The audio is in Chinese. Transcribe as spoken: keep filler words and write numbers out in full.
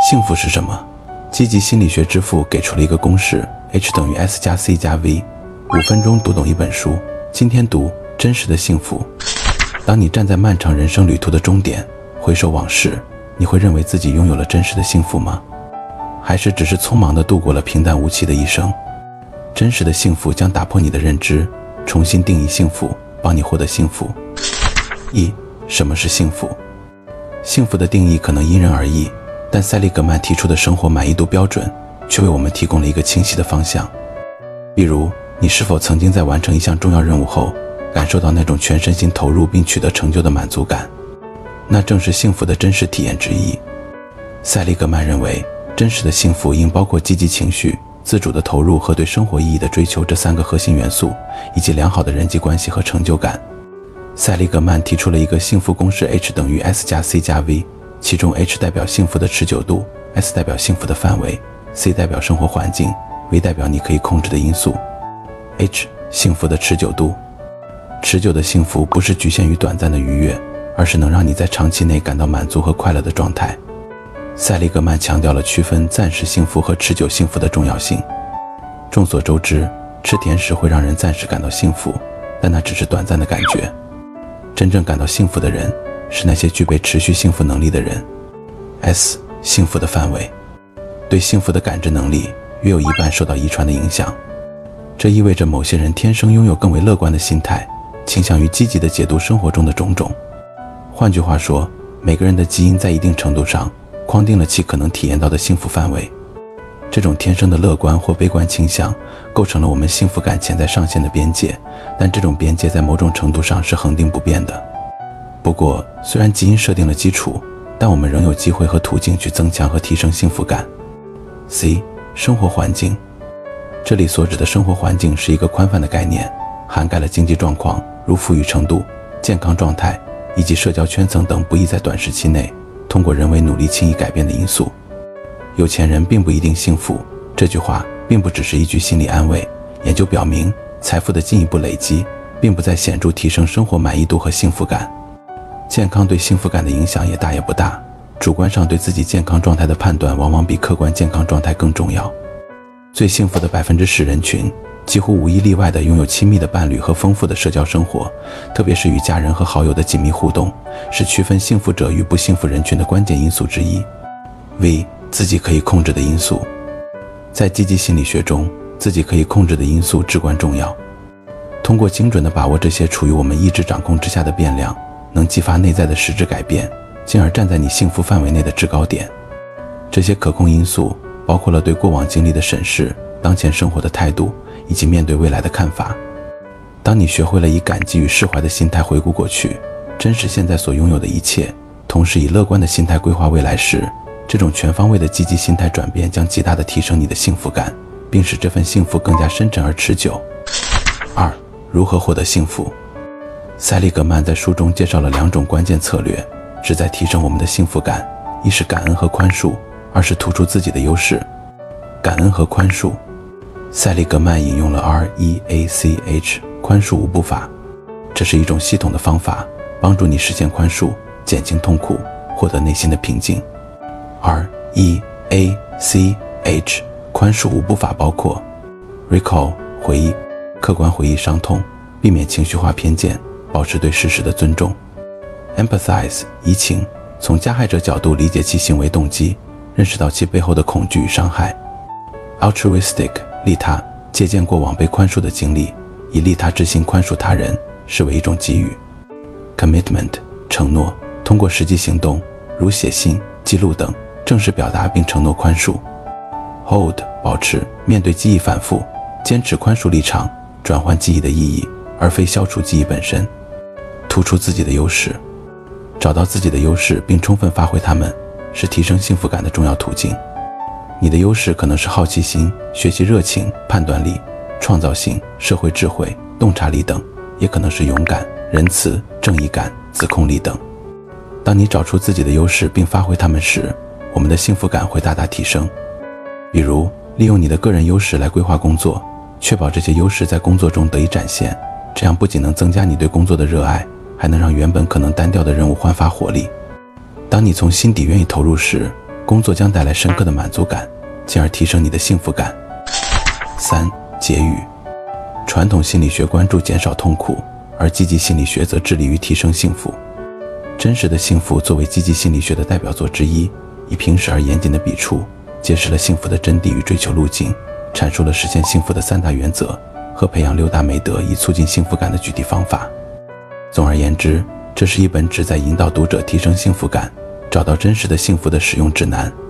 幸福是什么？积极心理学之父给出了一个公式 H 等于 S 加 C 加 V。 五分钟读懂一本书，今天读真实的幸福。当你站在漫长人生旅途的终点，回首往事，你会认为自己拥有了真实的幸福吗？还是只是匆忙地度过了平淡无奇的一生？真实的幸福将打破你的认知，重新定义幸福，帮你获得幸福。一、什么是幸福？幸福的定义可能因人而异，但塞利格曼提出的生活满意度标准却为我们提供了一个清晰的方向。比如，你是否曾经在完成一项重要任务后，感受到那种全身心投入并取得成就的满足感？那正是幸福的真实体验之一。塞利格曼认为，真实的幸福应包括积极情绪、自主的投入和对生活意义的追求这三个核心元素，以及良好的人际关系和成就感。塞利格曼提出了一个幸福公式 H 等于 S 加 C 加 V， 其中 H 代表幸福的持久度， S 代表幸福的范围， C 代表生活环境， V 代表你可以控制的因素。 H 幸福的持久度。持久的幸福不是局限于短暂的愉悦，而是能让你在长期内感到满足和快乐的状态。塞利格曼强调了区分暂时幸福和持久幸福的重要性。众所周知，吃甜食会让人暂时感到幸福，但那只是短暂的感觉。真正感到幸福的人，是那些具备持续幸福能力的人。S 幸福的范围。对幸福的感知能力约有一半受到遗传的影响，这意味着某些人天生拥有更为乐观的心态，倾向于积极地解读生活中的种种。换句话说，每个人的基因在一定程度上框定了其可能体验到的幸福范围。这种天生的乐观或悲观倾向构成了我们幸福感潜在上限的边界，但这种边界在某种程度上是恒定不变的。不过，虽然基因设定了基础，但我们仍有机会和途径去增强和提升幸福感。C 生活环境。这里所指的生活环境是一个宽泛的概念，涵盖了经济状况，如富裕程度、健康状态以及社交圈层等不易在短时期内通过人为努力轻易改变的因素。有钱人并不一定幸福，这句话并不只是一句心理安慰。研究表明，财富的进一步累积并不再显著提升生活满意度和幸福感。健康对幸福感的影响也大也不大，主观上对自己健康状态的判断往往比客观健康状态更重要。最幸福的百分之十人群几乎无一例外地拥有亲密的伴侣和丰富的社交生活，特别是与家人和好友的紧密互动，是区分幸福者与不幸福人群的关键因素之一。 V 自己可以控制的因素。在积极心理学中，自己可以控制的因素至关重要。通过精准地把握这些处于我们意志掌控之下的变量，能激发内在的实质改变，进而站在你幸福范围内的制高点。这些可控因素包括了对过往经历的审视、当前生活的态度以及面对未来的看法。当你学会了以感激与释怀的心态回顾过去，珍视现在所拥有的一切，同时以乐观的心态规划未来时，这种全方位的积极心态转变将极大地提升你的幸福感，并使这份幸福更加深沉而持久。二、如何获得幸福？塞利格曼在书中介绍了两种关键策略，旨在提升我们的幸福感，一是感恩和宽恕，二是突出自己的优势。感恩和宽恕。塞利格曼引用了 R E A C H 宽恕五步法，这是一种系统的方法，帮助你实现宽恕，减轻痛苦，获得内心的平静。R E A C H 宽恕五步法包括 Recall 回忆，客观回忆伤痛，避免情绪化偏见，保持对事实的尊重。Empathize 移情，从加害者角度理解其行为动机，认识到其背后的恐惧与伤害。Altruistic 利他，借鉴过往被宽恕的经历，以利他之心宽恕他人，视为一种给予。Commitment 承诺，通过实际行动，如写信、记录等，正式表达并承诺宽恕。Hold 保持，面对记忆反复，坚持宽恕立场，转换记忆的意义，而非消除记忆本身。突出自己的优势，找到自己的优势并充分发挥它们，是提升幸福感的重要途径。你的优势可能是好奇心、学习热情、判断力、创造性、社会智慧、洞察力等，也可能是勇敢、仁慈、正义感、自控力等。当你找出自己的优势并发挥它们时，我们的幸福感会大大提升。比如，利用你的个人优势来规划工作，确保这些优势在工作中得以展现，这样不仅能增加你对工作的热爱，还能让原本可能单调的任务焕发活力。当你从心底愿意投入时， 工作将带来深刻的满足感，进而提升你的幸福感。三、节育。传统心理学关注减少痛苦，而积极心理学则致力于提升幸福。真实的幸福作为积极心理学的代表作之一，以平实而严谨的笔触，揭示了幸福的真谛与追求路径，阐述了实现幸福的三大原则和培养六大美德以促进幸福感的具体方法。总而言之，这是一本旨在引导读者提升幸福感、找到真实的幸福的实用指南。